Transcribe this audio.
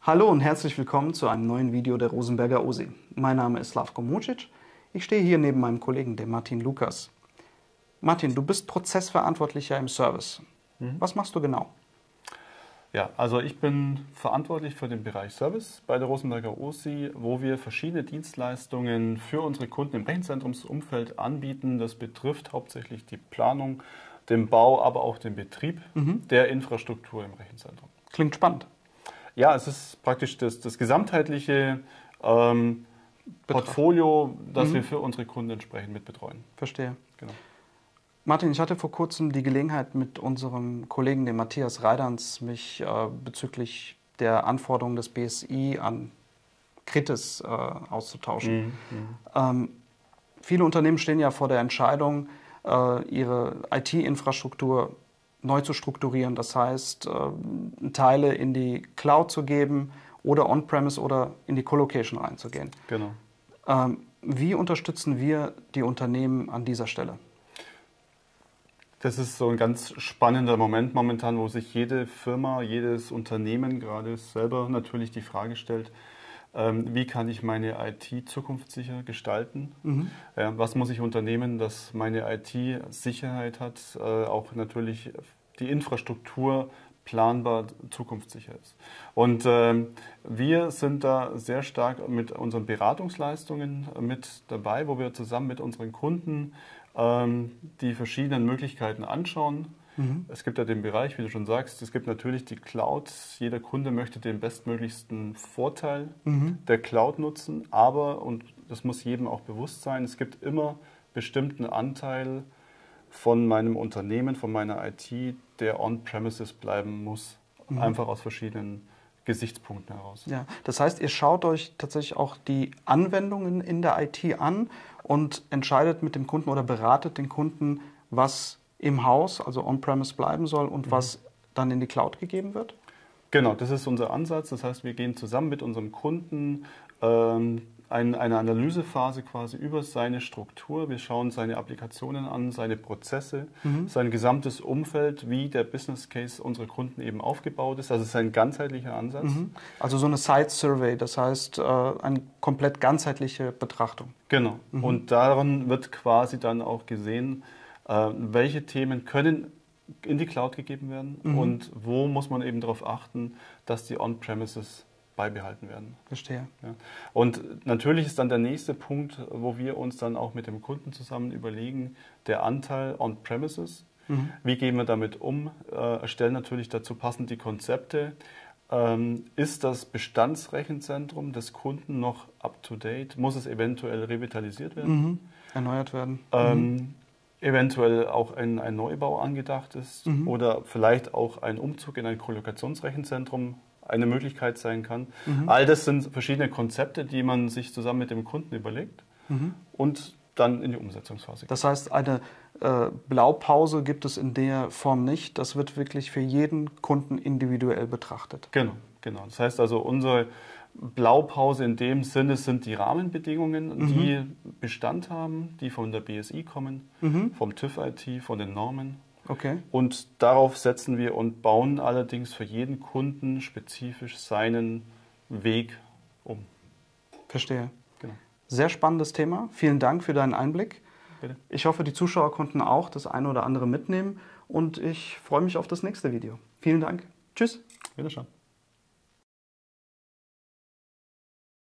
Hallo und herzlich willkommen zu einem neuen Video der Rosenberger OSI. Mein Name ist Slavko Mucic. Ich stehe hier neben meinem Kollegen, dem Martin Lukas. Martin, du bist Prozessverantwortlicher im Service. Was machst du genau? Ja, also ich bin verantwortlich für den Bereich Service bei der Rosenberger OSI, wo wir verschiedene Dienstleistungen für unsere Kunden im Rechenzentrumsumfeld anbieten. Das betrifft hauptsächlich die Planung, den Bau, aber auch den Betrieb der Infrastruktur im Rechenzentrum. Klingt spannend. Ja, es ist praktisch das gesamtheitliche Portfolio, das wir für unsere Kunden entsprechend mit betreuen. Verstehe. Genau. Martin, ich hatte vor kurzem die Gelegenheit, mit unserem Kollegen, dem Matthias Reidans, mich bezüglich der Anforderungen des BSI an Kritis auszutauschen. Viele Unternehmen stehen ja vor der Entscheidung, ihre IT-Infrastruktur neu zu strukturieren. Das heißt, Teile in die Cloud zu geben oder on-premise oder in die Colocation reinzugehen. Genau. Wie unterstützen wir die Unternehmen an dieser Stelle? Das ist so ein ganz spannender Moment momentan, wo sich jede Firma, jedes Unternehmen gerade selber natürlich die Frage stellt, wie kann ich meine IT zukunftssicher gestalten? Was muss ich unternehmen, dass meine IT Sicherheit hat, auch natürlich die Infrastruktur planbar zukunftssicher ist. Und wir sind da sehr stark mit unseren Beratungsleistungen mit dabei, wo wir zusammen mit unseren Kunden die verschiedenen Möglichkeiten anschauen. Es gibt ja den Bereich, wie du schon sagst, es gibt natürlich die Cloud. Jeder Kunde möchte den bestmöglichsten Vorteil der Cloud nutzen, aber, und das muss jedem auch bewusst sein, es gibt immer bestimmten Anteil von meinem Unternehmen, von meiner IT, der on-premises bleiben muss, einfach aus verschiedenen Gesichtspunkten heraus. Ja, das heißt, ihr schaut euch tatsächlich auch die Anwendungen in der IT an und entscheidet mit dem Kunden oder beratet den Kunden, was im Haus, also on-premise bleiben soll und was dann in die Cloud gegeben wird? Genau, das ist unser Ansatz. Das heißt, wir gehen zusammen mit unserem Kunden eine Analysephase quasi über seine Struktur. Wir schauen seine Applikationen an, seine Prozesse, sein gesamtes Umfeld, wie der Business Case unserer Kunden eben aufgebaut ist. Also es ist ein ganzheitlicher Ansatz. Also so eine Site Survey, das heißt eine komplett ganzheitliche Betrachtung. Genau. Und daran wird quasi dann auch gesehen, welche Themen können in die Cloud gegeben werden und wo muss man eben darauf achten, dass die On-Premises beibehalten werden. Verstehe. Ja. Und natürlich ist dann der nächste Punkt, wo wir uns dann auch mit dem Kunden zusammen überlegen, der Anteil On-Premises. Wie gehen wir damit um? Erstellen natürlich dazu passend die Konzepte. Ist das Bestandsrechenzentrum des Kunden noch up-to-date? Muss es eventuell revitalisiert werden? Erneuert werden. Eventuell auch ein Neubau angedacht ist oder vielleicht auch ein Umzug in ein Kollokationsrechenzentrum eine Möglichkeit sein kann. All das sind verschiedene Konzepte, die man sich zusammen mit dem Kunden überlegt und dann in die Umsetzungsphase geht. Das heißt, eine Blaupause gibt es in der Form nicht. Das wird wirklich für jeden Kunden individuell betrachtet. Genau. Das heißt also, unsere Blaupause in dem Sinne sind die Rahmenbedingungen, die Bestand haben, die von der BSI kommen, vom TÜV IT, von den Normen. Okay. Und darauf setzen wir und bauen allerdings für jeden Kunden spezifisch seinen Weg um. Verstehe. Genau. Sehr spannendes Thema. Vielen Dank für deinen Einblick. Bitte. Ich hoffe, die Zuschauer konnten auch das eine oder andere mitnehmen und ich freue mich auf das nächste Video. Vielen Dank. Tschüss. Wiederschauen.